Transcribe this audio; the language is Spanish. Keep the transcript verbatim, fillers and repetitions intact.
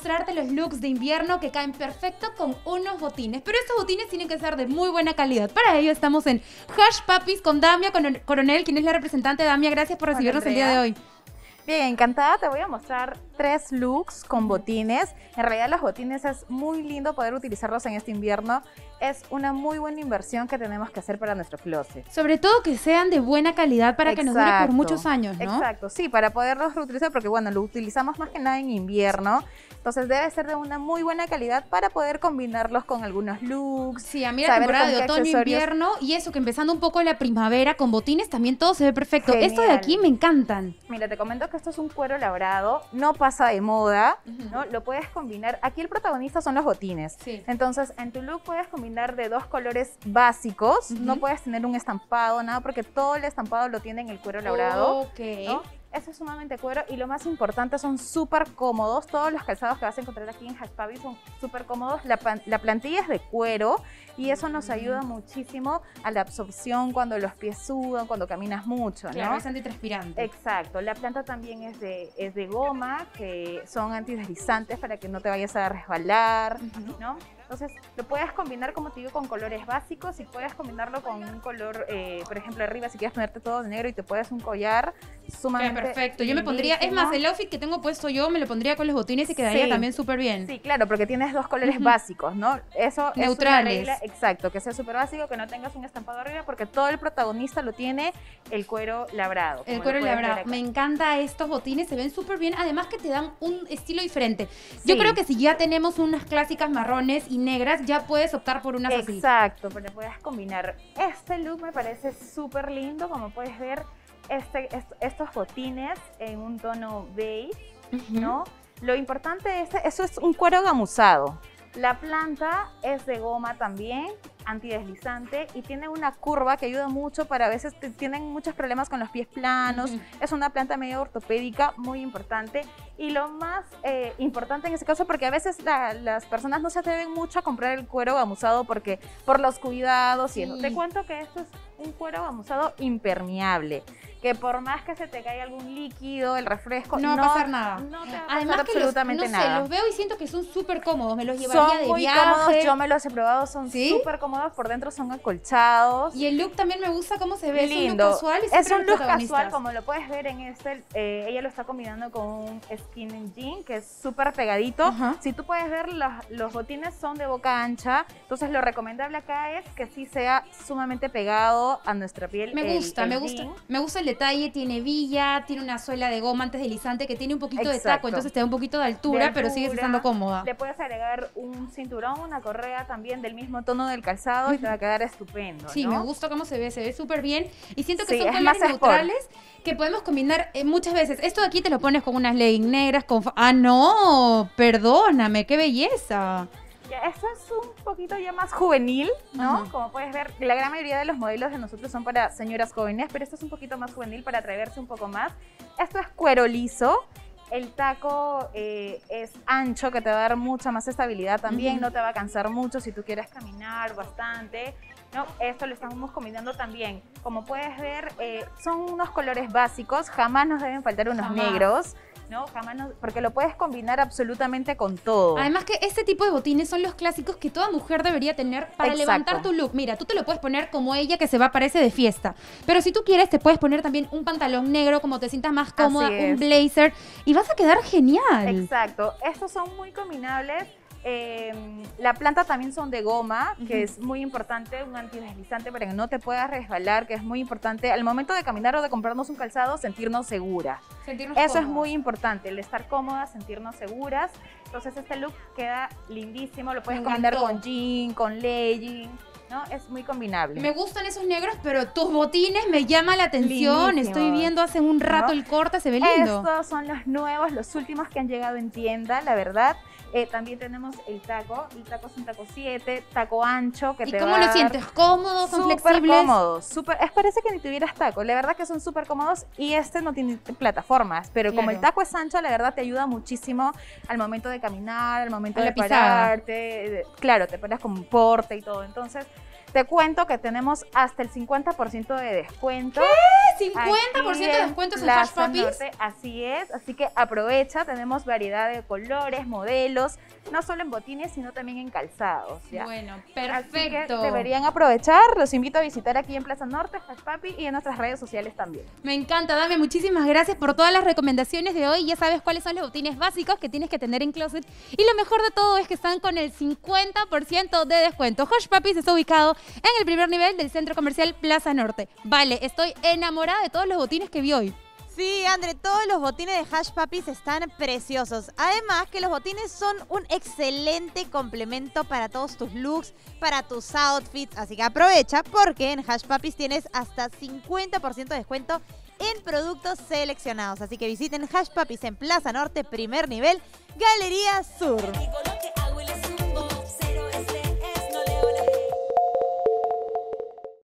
mostrarte los looks de invierno que caen perfecto con unos botines. Pero estos botines tienen que ser de muy buena calidad. Para ello estamos en Hush Puppies con Damia Coronel, quien es la representante. Damia, gracias por recibirnos el día de hoy. Bien, encantada, te voy a mostrar tres looks con botines. En realidad los botines es muy lindo poder utilizarlos en este invierno. Es una muy buena inversión que tenemos que hacer para nuestro closet. Sobre todo que sean de buena calidad para Exacto. que nos dure por muchos años, ¿no? Exacto, sí, para poderlos reutilizar, porque bueno, lo utilizamos más que nada en invierno. Entonces debe ser de una muy buena calidad para poder combinarlos con algunos looks. Sí, a mí la temporada de otoño, invierno y eso que empezando un poco la primavera con botines también todo se ve perfecto. Genial. Esto de aquí me encantan. Mira, te comento que esto es un cuero labrado, no pasa de moda, uh-huh. ¿no? Lo puedes combinar. Aquí el protagonista son los botines. Sí. Entonces en tu look puedes combinar de dos colores básicos. Uh-huh. No puedes tener un estampado, nada, porque todo el estampado lo tiene en el cuero labrado. Ok. ¿no? Eso es sumamente cuero y lo más importante, son súper cómodos. Todos los calzados que vas a encontrar aquí en Hush Puppies son súper cómodos. La, la plantilla es de cuero y eso nos ayuda muchísimo a la absorción cuando los pies sudan, cuando caminas mucho, ¿no? Claro, es antitranspirante. Exacto. La planta también es de, es de goma, que son antideslizantes para que no te vayas a resbalar, uh-huh. ¿no? Entonces, lo puedes combinar, como te digo, con colores básicos y puedes combinarlo con un color, eh, por ejemplo, arriba, si quieres ponerte todo de negro y te puedes un collar sumamente perfecto. Yo me pondría, es más, el outfit que tengo puesto yo me lo pondría con los botines y quedaría sí. también súper bien. Sí, claro, porque tienes dos colores uh-huh. básicos, ¿no? Eso neutrales. Es una regla, exacto, que sea súper básico, que no tengas un estampado arriba, porque todo el protagonista lo tiene el cuero labrado. El cuero labrado. Me encanta estos botines, se ven súper bien, además que te dan un estilo diferente. Sí. Yo creo que si ya tenemos unas clásicas marrones y negras, ya puedes optar por unas así. Exacto, pero puedes combinar. Este look me parece súper lindo, como puedes ver, este, est estos botines en un tono beige, uh-huh. ¿no? Lo importante de este, eso es un cuero gamuzado. La planta es de goma también, antideslizante, y tiene una curva que ayuda mucho para a veces te, tienen muchos problemas con los pies planos. Uh-huh. Es una planta medio ortopédica, muy importante. Y lo más eh, importante en este caso, porque a veces la, las personas no se atreven mucho a comprar el cuero gamuzado porque por los cuidados sí. y eso. Te cuento que esto es un cuero gamuzado impermeable, que por más que se te caiga algún líquido, el refresco, no, no va a pasar nada. No te va a pasar Además absolutamente que los, no nada. sé, los veo y siento que son súper cómodos, me los llevaría son de muy viaje. Cómodos, yo me los he probado, son ¿Sí? súper cómodos, por dentro son acolchados. Y el look también me gusta cómo se ve, lindo. Es un look casual. Y es un look casual, como lo puedes ver en este, eh, ella lo está combinando con un skin jean, que es súper pegadito. Uh-huh. Si tú puedes ver, los, los botines son de boca ancha, entonces lo recomendable acá es que sí sea sumamente pegado a nuestra piel. Me gusta, el, el me jean. gusta. Me gusta el detalle, tiene villa, tiene una suela de goma antideslizante que tiene un poquito Exacto. de taco, entonces te da un poquito de altura, de altura, pero sigues estando cómoda. Le puedes agregar un cinturón, una correa también del mismo tono del calzado uh-huh. y te va a quedar estupendo. Sí, ¿no? me gusta cómo se ve, se ve súper bien y siento que sí, son colores neutrales que podemos combinar eh, muchas veces. Esto de aquí te lo pones con unas leggings negras, con... ¡Ah, no! Perdóname, qué belleza. Esto es un poquito ya más juvenil, ¿no? Uh-huh. Como puedes ver, la gran mayoría de los modelos de nosotros son para señoras jóvenes, pero esto es un poquito más juvenil para atreverse un poco más. Esto es cuero liso. El taco eh, es ancho, que te va a dar mucha más estabilidad también, uh-huh. no te va a cansar mucho si tú quieres caminar bastante. No, esto lo estamos combinando también. Como puedes ver, eh, son unos colores básicos, jamás nos deben faltar unos jamás. negros. No, jamás no, porque lo puedes combinar absolutamente con todo. Además que este tipo de botines son los clásicos que toda mujer debería tener para Exacto. levantar tu look. Mira, tú te lo puedes poner como ella, que se va, parece de fiesta. Pero si tú quieres, te puedes poner también un pantalón negro, como te sientas más cómoda, un blazer, y vas a quedar genial. Exacto. Estos son muy combinables. Eh, la planta también son de goma, que uh-huh. es muy importante, un antideslizante para que no te puedas resbalar, que es muy importante al momento de caminar o de comprarnos un calzado, sentirnos seguras. Sentirnos Eso cómodas. Es muy importante, el estar cómodas, sentirnos seguras. Entonces este look queda lindísimo, lo puedes combinar con jean, con legging, ¿no? Es muy combinable. Me gustan esos negros, pero tus botines me llaman la atención. Lindísimos. Estoy viendo hace un rato ¿no? el corte, se ve lindo. Estos son los nuevos, los últimos que han llegado en tienda, la verdad. Eh, también tenemos el taco, el taco es un taco siete, taco ancho que ¿Y te cómo va lo a sientes? ¿Cómodos? ¿Son súper flexibles? Cómodos, súper, es parece que ni tuvieras taco, la verdad que son súper cómodos y este no tiene plataformas, pero claro. como el taco es ancho, la verdad te ayuda muchísimo al momento de caminar, al momento a de la pisada. pararte, claro, te paras con porte y todo, entonces... Te cuento que tenemos hasta el cincuenta por ciento de descuento. ¿Qué? cincuenta por ciento de descuentos en Hush Puppies. Norte, así es, así que aprovecha, tenemos variedad de colores, modelos, no solo en botines, sino también en calzados, ¿ya? Bueno, perfecto. Así que deberían aprovechar, los invito a visitar aquí en Plaza Norte, Hush Puppy, y en nuestras redes sociales también. Me encanta, Dame, muchísimas gracias por todas las recomendaciones de hoy. Ya sabes cuáles son los botines básicos que tienes que tener en closet. Y lo mejor de todo es que están con el cincuenta por ciento de descuento. Hush Puppies está ubicado en el primer nivel del Centro Comercial Plaza Norte. Vale, estoy enamorada de todos los botines que vi hoy. Sí, André, todos los botines de Hush Puppies están preciosos. Además que los botines son un excelente complemento para todos tus looks, para tus outfits. Así que aprovecha porque en Hush Puppies tienes hasta cincuenta por ciento de descuento en productos seleccionados. Así que visiten Hush Puppies en Plaza Norte, primer nivel, Galería Sur.